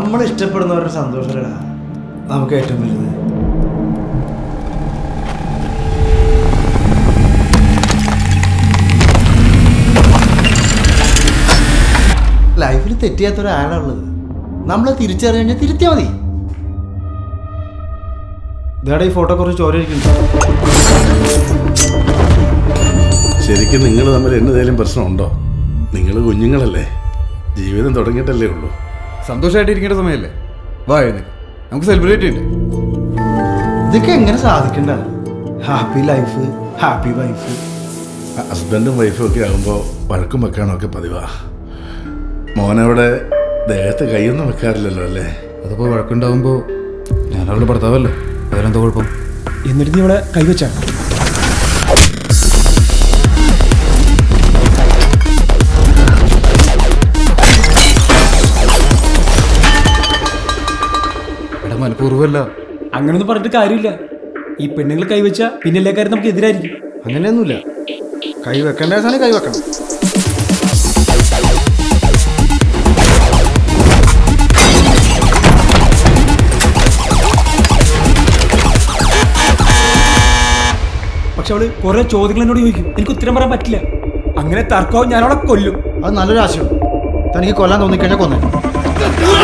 നമ്മൾ ഇഷ്ടപ്പെടുന്നവരുടെ സന്തോഷമല്ലടാ നമുക്ക് ഏറ്റവും വലുത്. ലൈഫിൽ തെറ്റിയാത്തൊരാളുള്ളത് നമ്മളെ തിരിച്ചറിഞ്ഞു കഴിഞ്ഞാൽ തിരുത്തിയാൽ മതി. ഇതേടെ ഈ ഫോട്ടോ കുറച്ച് ചോരയിരിക്കുന്നു. ശരിക്കും നിങ്ങൾ തമ്മിൽ എന്നതേലും പ്രശ്നമുണ്ടോ? നിങ്ങൾ കുഞ്ഞുങ്ങളല്ലേ, ജീവിതം തുടങ്ങിയിട്ടല്ലേ ഉള്ളൂ. സന്തോഷമായിട്ട് ഇരിക്കേണ്ട സമയമല്ലേ? വാ എഴുന്നേക്ക്, നമുക്ക് സെലിബ്രേറ്റ് ചെയ്യണ്ടേ? ഇതൊക്കെ എങ്ങനെ സാധിക്കണ്ട? Happy life, happy wife. ഹസ്ബൻഡും വൈഫും ഒക്കെ ആകുമ്പോൾ വഴക്കും വെക്കാനോ ഒക്കെ പതിവാ. മോനവിടെ ദേഹത്ത് കൈയൊന്നും വെക്കാറില്ലല്ലോ അല്ലേ? അതിപ്പോൾ വഴക്കുണ്ടാകുമ്പോൾ ഞാനവളുടെ ഭർത്താവല്ലോ, അതിലെന്താ കുഴപ്പം? എന്നിട്ട് നീ ഇവിടെ കൈവച്ചാണ്. എടാ മനഃപൂർവ്വമല്ല. അങ്ങനൊന്നും പറഞ്ഞിട്ട് കാര്യമില്ല. ഈ പെണ്ണുങ്ങൾ കൈവച്ച പിന്നെ എല്ലാ കാര്യം നമുക്ക് എതിരായിരിക്കും. അങ്ങനെയൊന്നുമില്ല, കൈ വെക്കേണ്ട സാധനം കൈ വെക്കണം. പക്ഷെ അവള് കുറെ ചോദ്യങ്ങൾ എന്നോട് ചോദിക്കും, എനിക്ക് ഉത്തരം പറയാൻ പറ്റില്ല. അങ്ങനെ തർക്കവും ഞാൻ അവളെ കൊല്ലും. അത് നല്ലൊരു ആശയം. തനിക്ക് കൊല്ലാൻ തോന്നിക്കഴിഞ്ഞാൽ കൊന്നേ.